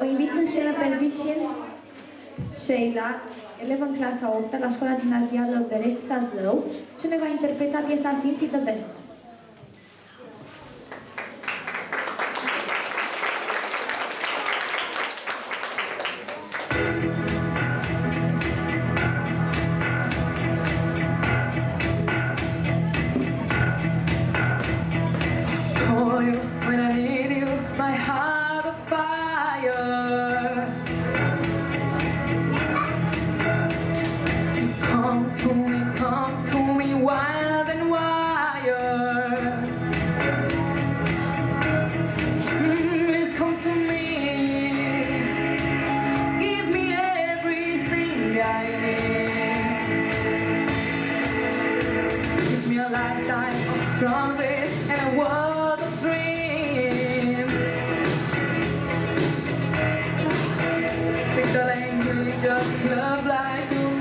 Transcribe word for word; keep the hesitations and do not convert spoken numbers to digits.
O invit în scenă pe Vișin Sheila, elevă în clasa a opta la școala gimnazială Berești Cazlău, ce ne va interpreta piesa Simply the Best. When I need you, my heart of fire. Come to me, come to me, wild and wired. Mm, come to me, give me everything I need. Give me a lifetime of promises and a world of dreams. The language of love like you